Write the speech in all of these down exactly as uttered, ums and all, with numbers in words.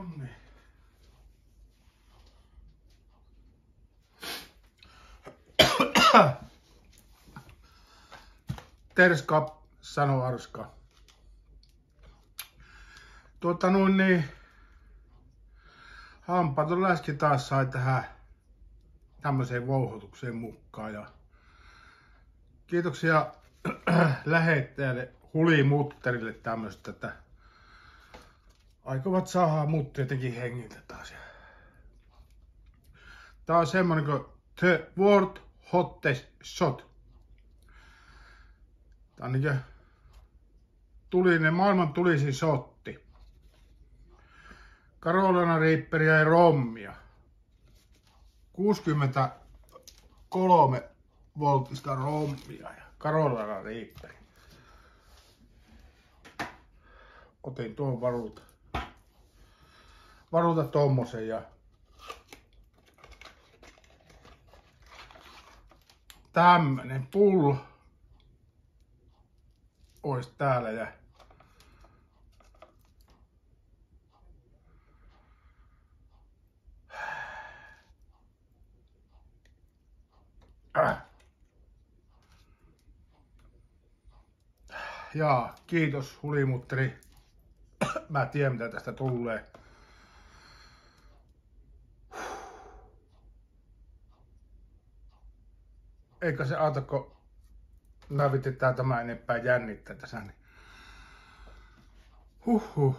Nonni. Terska, sano Arska. Tuota noin niin. Hampaaton läski taas sai tähän tämmöiseen vouhotukseen mukaan. Ja kiitoksia lähettäjälle Huli Mutterille tämmöistä, että aikovat saada mut jotenkin hengiltä taas. Tää on semmonen kuin The World Hottest Shot. Tää on niinkö tulinen, maailman tulisin shotti. Carolina Reaperia ja rommia. kuusikymmentäkolme voltista rommia ja Carolina Reaper. Otin tuon varuta. Varuta tommosen ja tämmönen pullo ois täällä ja äh. Jaa, kiitos Hulimutteri. Mä tiedän mitä tästä tulee. Eikä se auta, kun mä vitetään tämä enempää jännittää tässä. Niin. Huhhuh.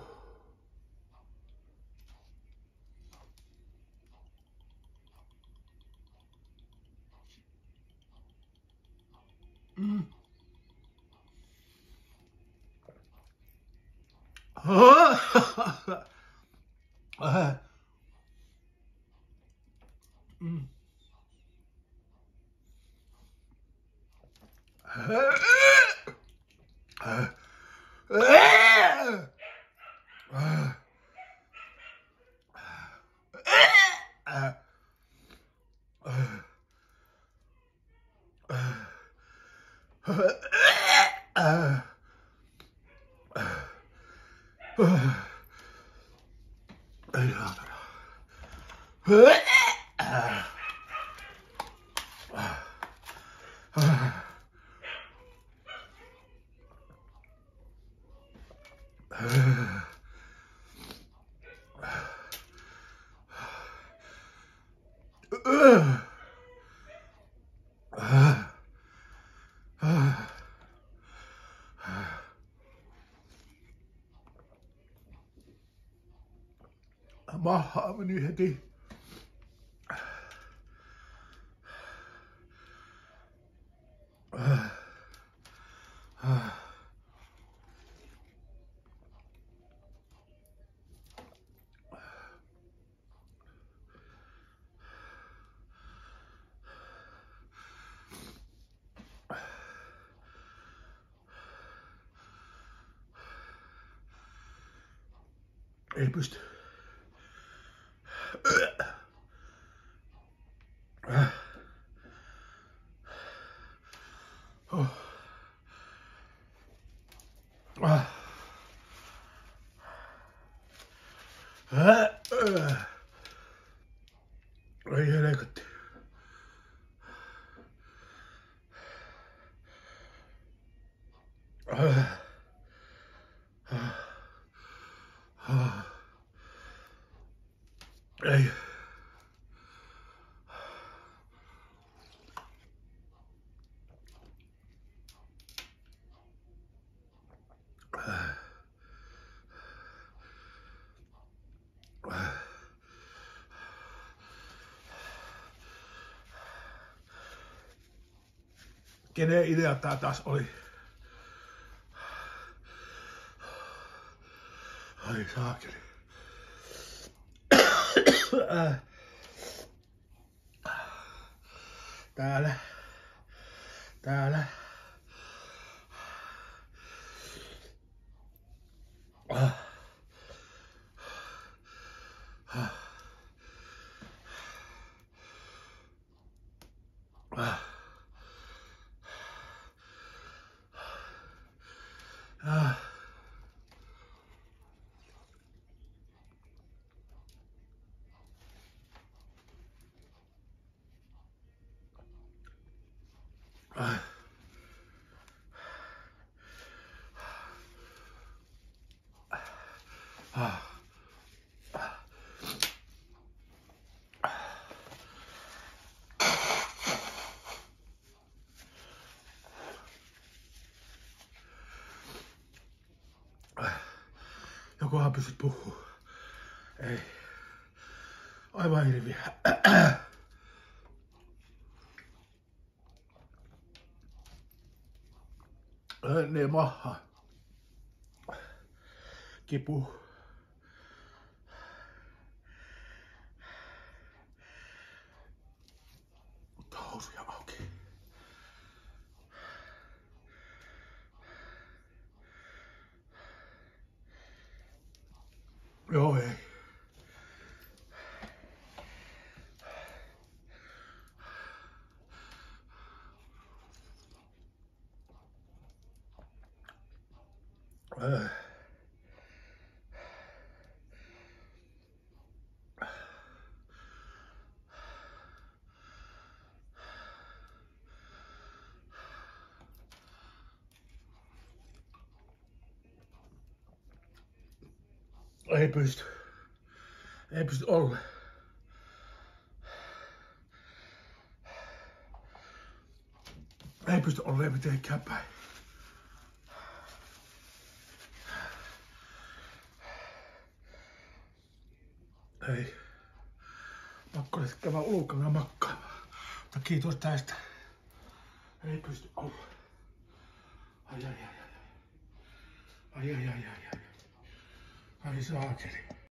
Mm. Mm. Ei saatana. Maha meni heti. Ei pysty. Oh. Ah. Ei helkotti. Ei. Kenen idea tää taas oli? Ai saakeli. Täällä. Täällä. Ah. Ah. Ah. Ah. Jokohan pystyt puhuu. Ei. Aivan hirviä. Niin maha. Kipu. Mutta housuja auki. Joo ei. Äh. Ei pysty. Ei pysty olleen. Ei pysty olleen mitenkään päin. Ei. Pakko olisi käydä ulkona makkaamaan. Mutta kiitos tästä. Ei pysty olla. Ai ai ai ai. Ai ai ai ai ai. Ai saakeli.